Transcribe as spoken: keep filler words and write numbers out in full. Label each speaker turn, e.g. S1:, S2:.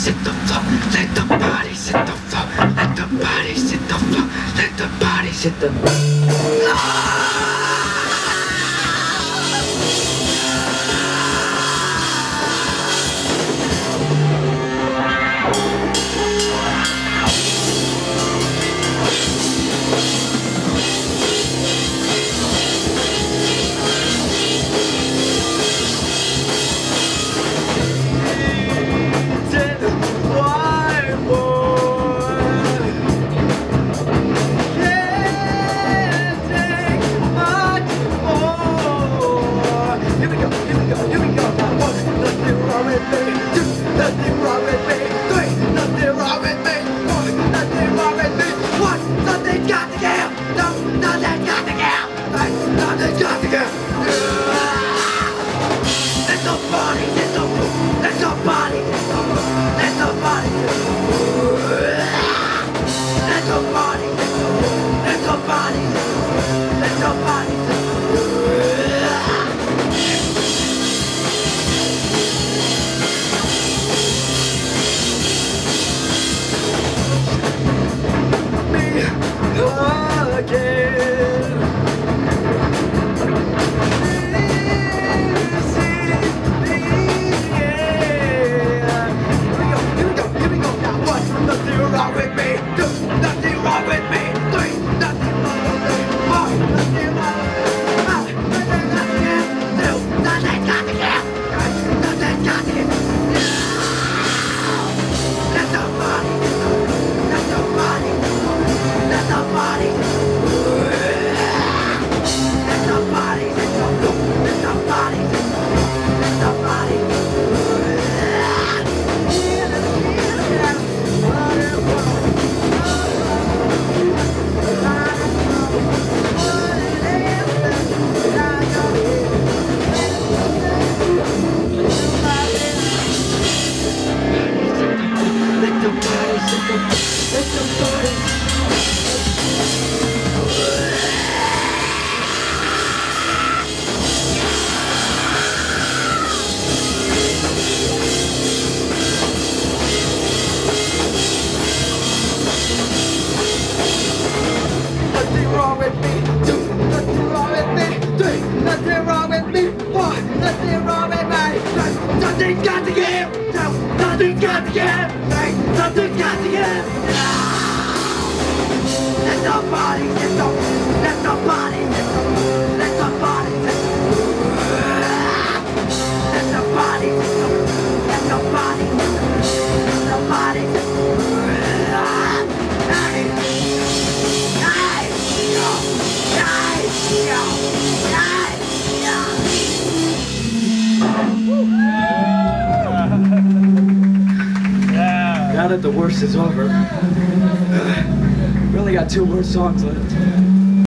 S1: hit the floor. Let the bodies hit the floor. Let the bodies hit the floor. Let the bodies hit the floor. Something's got to give! Something's got to give! Something's got to give! Let the body, let the, let the body, let the, let the body, let the, let the body, let the body, let the body, let the, hey, hey, yo, hey, yo, hey, yo. Now that the worst is over, uh, we only got two more songs left.